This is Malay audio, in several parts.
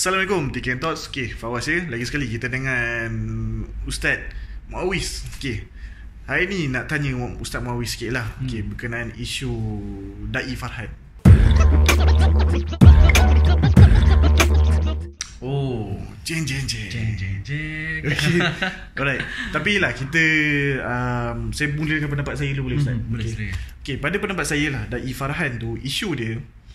Assalamualaikum, TKN Talks. Okay, Fawaz ya. Lagi sekali kita dengan Ustaz Muawiz. Okay, hari ni nak tanya Ustaz Muawiz sikit lah. Okay, berkenaan isu Da'i Farhan. Oh, jeng. Okay. Alright. Tapi lah kita saya mulakan pendapat saya dulu, boleh Ustaz? Boleh. Okay, pada pendapat saya lah, Da'i Farhan tu, isu dia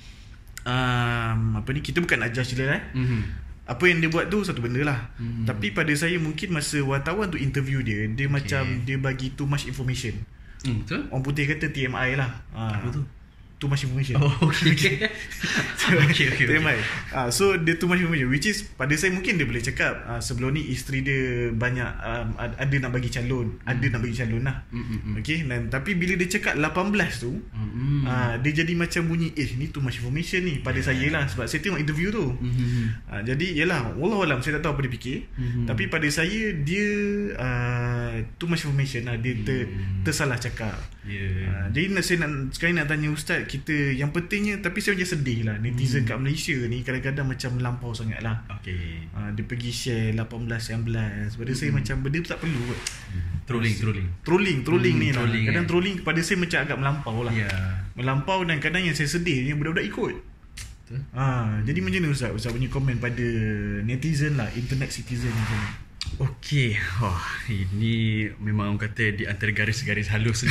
kita bukan nak judge dia apa yang dia buat tu satu benda lah. Tapi pada saya mungkin masa wartawan tu interview dia macam dia bagi too much information. Betul? Orang putih kata TMI lah. Apa tu? Too much information. Okay. TMI. So dia too much information, which is pada saya mungkin dia boleh cakap sebelum ni isteri dia banyak ada nak bagi calon, lah. Okay, dan tapi bila dia cakap 18 tu dia jadi macam bunyi ni too much information ni pada saya lah, sebab saya tengok interview tu. Jadi yalah, wallahualam saya tak tahu apa dia fikir. Tapi pada saya dia too much information lah, dia tersalah cakap. Jadi saya sekarang nak tanya Ustaz, kita yang pentingnya, tapi saya macam sedih lah netizen kat Malaysia ni kadang-kadang macam melampau sangat lah. Dia pergi share 18-19. Pada saya macam benda tu tak perlu kot. Trolling ni lah. Kadang trolling pada saya macam agak melampau lah. Melampau, dan kadang yang saya sedih ni budak-budak ikut. Jadi macam mana Ustaz punya komen pada netizen lah, internet citizen macam ni? Okey, ini memang orang kata di antara garis-garis halus ni.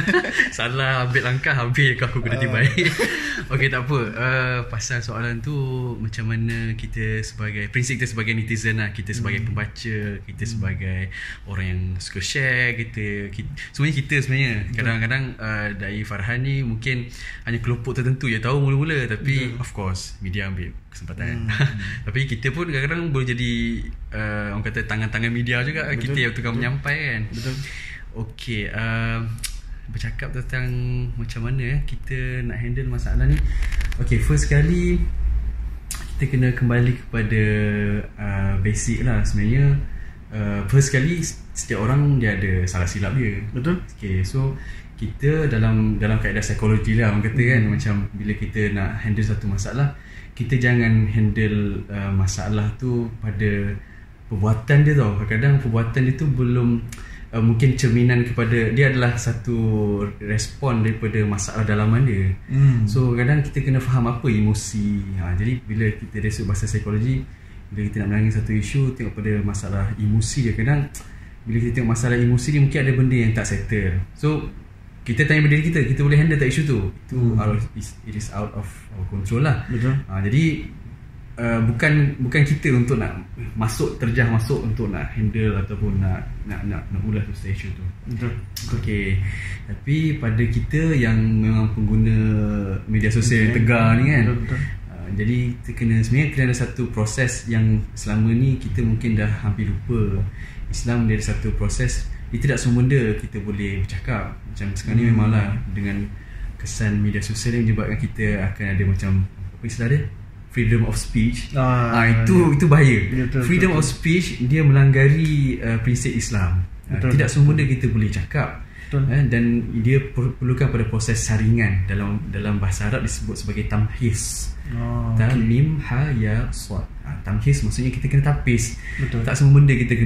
Salah ambil langkah, habis aku kena tibai. Okey, tak apa. Pasal soalan tu, macam mana kita sebagai, prinsip kita sebagai netizen lah, kita sebagai pembaca, kita sebagai orang yang suka share, sebenarnya kita kadang-kadang Da'i Farhan ni mungkin hanya kelompok tertentu yang tahu mula-mula, tapi of course media ambil kesempatan. Tapi kita pun kadang-kadang boleh jadi orang kata tangan-tangan media juga. Kita yang tukang menyampai kan. Betul. Okey, bercakap tentang macam mana kita nak handle masalah ni. Okey, first kali kita kena kembali kepada basic lah sebenarnya. First kali setiap orang dia ada salah silap dia. Betul. Okey, so kita dalam kaedah psikologi lah orang kata kan, macam bila kita nak handle satu masalah, kita jangan handle masalah tu pada perbuatan dia tau. Kadang-kadang perbuatan dia tu belum mungkin cerminan kepada, dia adalah satu respon daripada masalah dalaman dia. So kadang kita kena faham apa emosi. Jadi bila kita masuk bahasa psikologi, bila kita nak menangani satu isu, tengok pada masalah emosi dia. Kadang bila kita tengok masalah emosi dia, mungkin ada benda yang tak settle. So kita tanya pada diri kita boleh handle tak isu tu? It is out of our control lah. Betul. Jadi bukan kita untuk nak terjah masuk untuk nak handle ataupun nak ulas pasal isu tu. Betul. Okey. Tapi pada kita yang memang pengguna media sosial yang tegar ni kan. Betul. Jadi kita sebenarnya kena ada satu proses yang selama ni kita mungkin dah hampir lupa. Islam dia ada satu proses. Dia tidak semua benda kita boleh bercakap. Macam sekarang ni memanglah dengan kesan media sosial yang menyebabkan kita akan ada macam apa istilah dia? Freedom of speech. Itu bahaya. Freedom of speech dia melanggari prinsip Islam. Tidak semua benda kita boleh cakap. Dan dia perlukan pada proses saringan. Dalam bahasa Arab disebut sebagai tamhis. Mim ha ya sad. Tamhis maksudnya kita kena tapis. Tak semua benda kita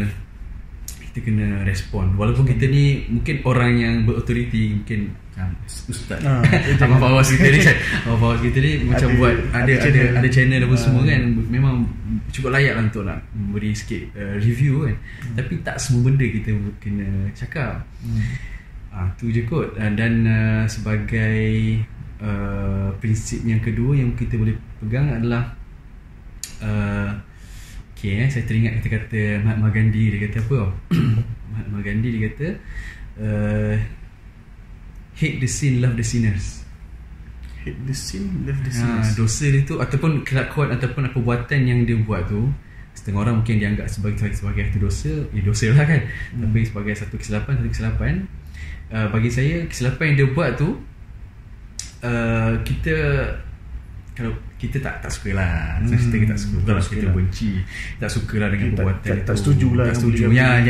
kena respon. Walaupun kita ni mungkin orang yang berautoriti, mungkin ustaz Abang Fawaz kita ni macam buat ada channel apa semua kan, memang cukup layak lah untuk nak beri sikit review kan. Tapi tak semua benda kita kena cakap. Tu je kot. Dan sebagai prinsip yang kedua yang kita boleh pegang adalah saya teringat kata-kata Mahatma Gandhi. Dia kata apa? Mahatma Gandhi dia kata hate the sin, love the sinners. Hate the sin, love the sinners. Dosa dia tu ataupun kelakuan ataupun perbuatan yang dia buat tu, setengah orang mungkin dianggap sebagai satu dosa. Dosa lah kan. Tapi sebagai satu kesilapan. Bagi saya kesilapan yang dia buat tu, kita kalau kita tak suka lah, kita tak suka, bukanlah kita benci, tak suka lah dengan perbuatan itu, tak setuju lah, tak setuju.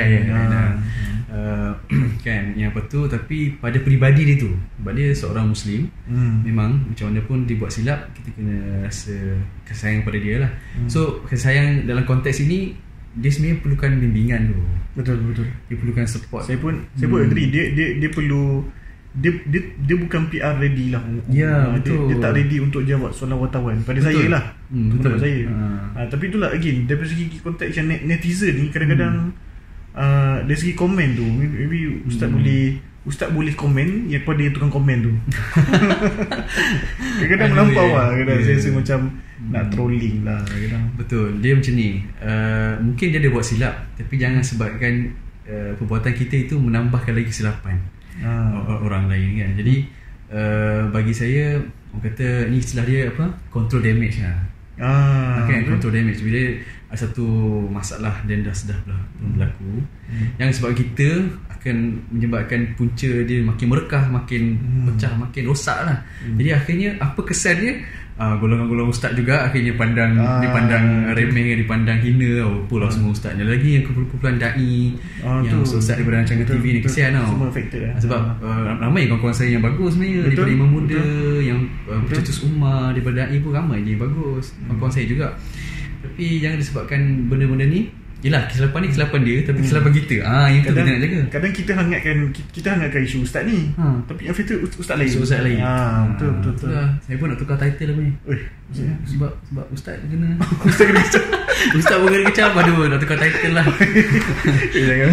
Kan yang apa tu, tapi pada peribadi dia tu, sebab dia seorang Muslim, memang macam mana pun dia buat silap, kita kena rasa kasih sayang pada dia lah. So kasih sayang dalam konteks ini, dia sebenarnya perlukan bimbingan tu. Betul. Dia perlukan support. Saya pun agree, dia perlu, dia bukan PR ready lah. Ya, betul. Dia tak ready untuk jawab soalan wartawan. Pada saya lah. Betul saya. Tapi itulah again, dari segi konteks yang netizen ni kadang-kadang dari segi komen tu, maybe Ustaz boleh komen yang pada tukang komen tu. Kadang-kadang melampau lah. Kadang saya rasa macam nak trolling lah kadang. Betul. Dia macam ni, mungkin dia ada buat silap, tapi jangan sebabkan perbuatan kita itu menambahkan lagi kesilapan orang lain kan. Jadi bagi saya, orang kata ni istilah dia apa, control damage lah. Kan, control damage. Bila ada satu masalah dan dah berlaku, yang sebab kita akan menyebabkan punca dia makin merekah, makin pecah, makin rosak lah. Jadi akhirnya apa kesan dia, golongan-golongan ustaz juga akhirnya dipandang remeh, dipandang hina. Apalah semua ustaz ni, lagi yang kumpulan da'i, yang ustaz daripada rancangan TV ni, kesian tau. Semua affected lah. Sebab ramai kawan-kawan saya yang bagus sebenarnya, daripada imam muda, yang pencetus ummah, daripada da'i pun ramai je bagus, kawan-kawan saya juga. Tapi jangan disebabkan benda-benda ni, yelah kesilapan ni kesilapan dia, tapi kesilapan kita. Yang tu kena jaga. Kadang kita hangatkan isu ustaz ni, tapi yang affected ustaz lain. Ustaz lain. Betul. Saya pun nak tukar title apa ni. Sebab ustaz kena ustaz pun kena kecam. Aduh, nak tukar title lah. Jangan.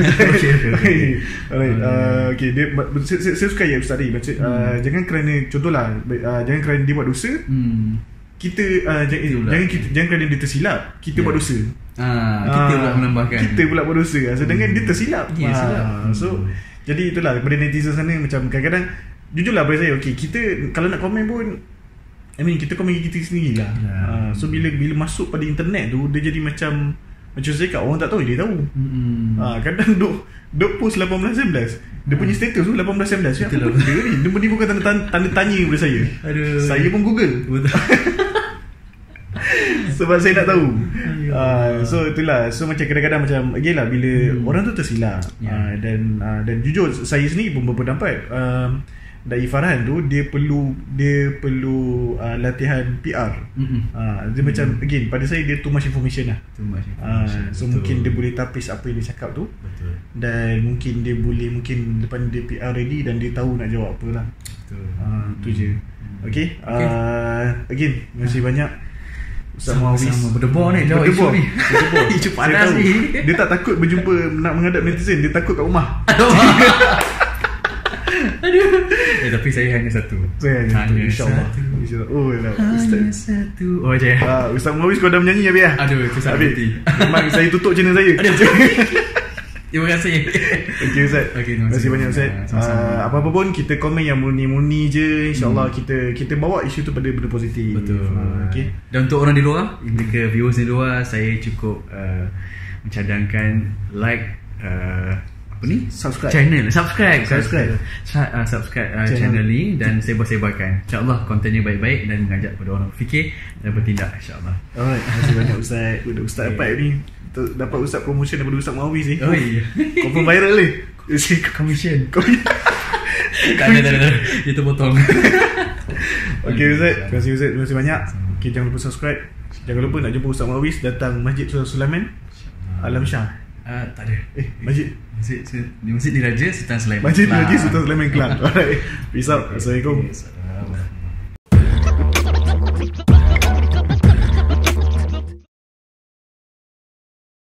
Okay, saya suka ya ustaz ni. Jangan kerana contohlah, jangan kerana dia buat dosa, kita jangan kerana dia tersilap kita buat dosa. Kita pula menambahkan, kita pula buat dosa sedangkan dia tersilap. So jadi itulah daripada netizen sana, macam kadang-kadang jujurlah pada saya, okay, kita kalau nak komen pun, kita komen kita sendiri lah. So bila masuk pada internet tu, dia jadi macam saya cakap, orang tak tahu, dia tahu. Kadang duk post 18-19, dia punya status tu 18-19. Apa benda ni? Dia menimbulkan tanda tanya kepada saya. Saya pun Google. Sebab saya nak tahu. So itulah. So macam kadang-kadang macam again lah, bila orang tu tersilap, dan jujur saya sendiri pun berpendapat, Dai Farhan tu dia perlu latihan PR. Dia macam again, pada saya dia too much information lah. So mungkin dia boleh tapis apa yang dia cakap tu. Betul. Dan mungkin dia boleh, mungkin depan dia PR ready dan dia tahu nak jawab apa lah. Betul. Tu je. Okay. Again, terima kasih banyak Ustaz Muawis. Berdebar ni jawab isu ni. Isu panas ni. Dia tak takut berjumpa, nak menghadap netizen, dia takut kat rumah. Aduh. Tapi saya hanya satu. InsyaAllah. Hanya satu. Ustaz Muawis, kau dah menyanyi habis lah. Aduh, itu sakit hati. Memang saya tutup channel saya. Terima kasih. Okay Ustaz. Terima kasih banyak Ustaz. Apa-apa pun kita komen yang murni-murni je, InsyaAllah kita bawa isu tu pada benda positif. Betul. Okay. Dan untuk orang di luar, jika viewers di luar, saya cukup mencadangkan like subscribe channel ni, dan sebar-sebarkan. InsyaAllah kontennya baik-baik dan mengajak pada orang fikir dan bertindak, InsyaAllah. Alright, terima kasih banyak Ustaz. Ustaz dapat ni, dapat Ustaz promotion daripada Ustaz Muawis ni. Confirm viral ni. Commission. Tak ada. Dia terpotong. Okay Ustaz, terima kasih Ustaz. Terima kasih banyak. Okay, jangan lupa subscribe. Jangan lupa nak jumpa Ustaz Muawis, datang Masjid Sulaiman Alam Shah. Tak ada. Masjid Diraja Sultan Sulaiman. Masjid Diraja Sultan Sulaiman Kelang. Alright. Peace out. Assalamualaikum.